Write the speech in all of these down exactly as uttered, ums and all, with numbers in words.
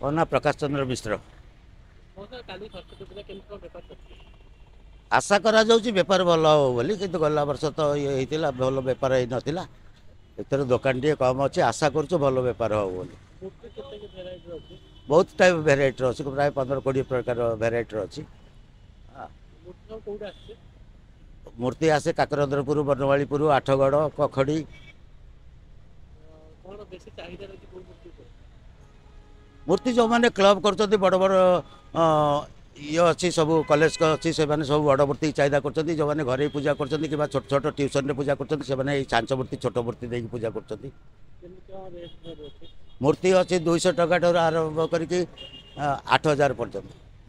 ମୋ ନାଁ ପ୍ରକାଶ ଚନ୍ଦ୍ର ମିଶ୍ର। ଆଶା କରାଯାଉଛି ବେପାର ଭଲ ହେବ ବୋଲି, କିନ୍ତୁ ଗଲା ବର୍ଷ ତ ଇଏ ହେଇଥିଲା, ଭଲ ବେପାର ହେଇନଥିଲା। ଏଥର ଦୋକାନ ଟିକେ କମ୍ ଅଛି, ଆଶା କରୁଛୁ ଭଲ ବେପାର ହେବ ବୋଲି। ବହୁତ ଟାଇପ୍ ଭେରାଇଟିର ଅଛି, ପ୍ରାୟ ପନ୍ଦର କୋଡ଼ିଏ ପ୍ରକାର ଭେରାଇଟିର ଅଛି। ମୂର୍ତ୍ତି ଆସେ କାକରନ୍ଦ୍ରପୁର, ବନମାଳୀପୁର, ଆଠଗଡ଼, କଖଡ଼ି। ମୂର୍ତ୍ତି ଯେଉଁମାନେ କ୍ଲବ୍ କରୁଛନ୍ତି, ବଡ଼ ବଡ଼ ଇଏ ଅଛି, ସବୁ କଲେଜ ଅଛି, ସେମାନେ ସବୁ ବଡ଼ ମୂର୍ତ୍ତି ଚାହିଦା କରୁଛନ୍ତି। ଯେଉଁମାନେ ଘରେ ପୂଜା କରୁଛନ୍ତି କିମ୍ବା ଛୋଟ ଛୋଟ ଟ୍ୟୁସନରେ ପୂଜା କରୁଛନ୍ତି, ସେମାନେ ଏଇ ଛାଞ୍ଚ ମୂର୍ତ୍ତି, ଛୋଟ ମୂର୍ତ୍ତି ଦେଇକି ପୂଜା କରୁଛନ୍ତି। ମୂର୍ତ୍ତି ଅଛି ଦୁଇଶହ ଟଙ୍କା ଠାରୁ ଆରମ୍ଭ କରିକି ଆଠ ହଜାର ପର୍ଯ୍ୟନ୍ତ।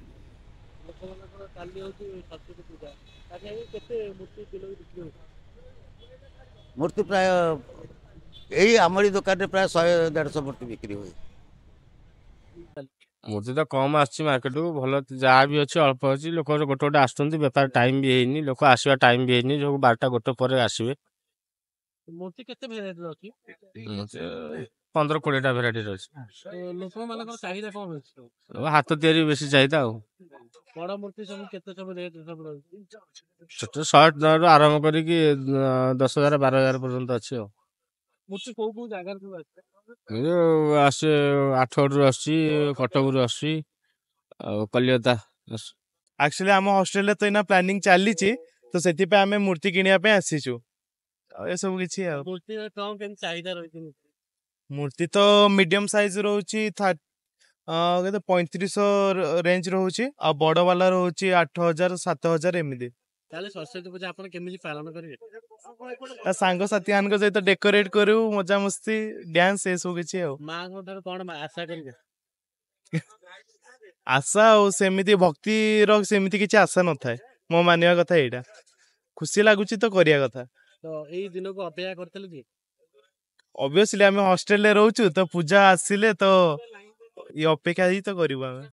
ମୂର୍ତ୍ତି ପ୍ରାୟ ଏଇ ଆମରି ଦୋକାନରେ ପ୍ରାୟ ଶହେ ଦେଢ଼ଶହ ମୂର୍ତ୍ତି ବିକ୍ରି ହୁଏ। ମୂର୍ତ୍ତି ତ କମ୍ ଆସିଛି ମାର୍କେଟକୁ, ଭଲ ଯାହା ବି ଅଛି ଅଳ୍ପ ଅଛି। ଲୋକ ଗୋଟେ ଗୋଟେ ଆସୁଛନ୍ତି, ବେପାର ଟାଇମ୍ ବି ହେଇନି, ଲୋକ ଆସିବା ଟାଇମ୍ ବି ହେଇନି, ସବୁ ବାରଟା ଗୋଟେ ପରେ ଆସିବେ। ମୂର୍ତ୍ତି କେତେ ଭେରାଇଟିର ଅଛି? ପନ୍ଦର କୋଡ଼ିଏଟା ଭେରାଇଟିର ଅଛି। ଲୋକମାନଙ୍କର ଚାହିଦା କଣ ଅଛି? ହାତ ତିଆରି ବେଶୀ ଚାହିଦା ଆଉ। ବଡ ମୂର୍ତ୍ତି ସବୁ କେତେ ସବୁ ରେଟ୍ ସବୁ ରହୁଛି? ଛୋଟ ଶହେ ଟଙ୍କାରୁ ଆରମ୍ଭ କରିକି ଦଶ ହଜାର ବାର ହଜାର ପର୍ଯ୍ୟନ୍ତ ଅଛି ଆଉ। ମୂର୍ତ୍ତି କୋଉ କୋଉ ଜାଗାରେ ସବୁ ଅଛି? ଆସେ ଆଠଗଡ଼ରୁ ଆସୁଛି, କଟକରୁ ଆସୁଛି, ଆଉ କଲିକତା। ଆକ୍ଚୁଆଲି ଆମ ହଷ୍ଟେଲରେ ତ ଏଇନା ପ୍ଲାନିଂ ଚାଲିଛି, ତ ସେଥିପାଇଁ ଆମେ ମୂର୍ତ୍ତି କିଣିବା ପାଇଁ ଆସିଛୁ। ଆଉ ଏସବୁ କିଛି ଆଉ ମୂର୍ତ୍ତିର କଣ କେମିତି ଚାହିଦା ରହିଛି? ମୂର୍ତ୍ତି ତ ମିଡ଼ିୟମ୍ ସାଇଜ୍ ରହୁଛି, କେତେ ପଇଁତିରିଶହ ରେଞ୍ଜ ରହୁଛି, ଆଉ ବଡ଼ ବାଲା ରହୁଛି ଆଠ ହଜାର ସାତ ହଜାର ଏମିତି। ତାହେଲେ ସରସ୍ୱତୀ ପୂଜା ଆପଣ କେମିତି ପାଳନ କରିବେ? ସାଙ୍ଗସାଥି ମାନଙ୍କ ସହିତ ଡେକୋରେଟ୍ କରିବୁ, ମଜାମସ୍ତି, ଡ୍ୟାନ୍ସ, ଏସବୁ କିଛି ଆଉ। ମାଙ୍କ ଠାରୁ କଣ ଆଶା କରିବେ? ଆଶା ଆଉ ସେମିତି ଭକ୍ତିର ସେମିତି କିଛି ଆଶା ନଥାଏ। ମୋ ମାନିବା କଥା ଏଇଟା, ଖୁସି ଲାଗୁଛି ତ କରିବା କଥା। ତ ଏଇ ଦିନକୁ ଅପେକ୍ଷା କରିଥିଲେ କି? ଅବଭିୟସଲି ଆମେ ହଷ୍ଟେଲରେ ରହୁଛୁ, ତ ପୂଜା ଆସିଲେ ତ ଇଏ ଅପେକ୍ଷା ହିଁ ତ କରିବୁ ଆମେ।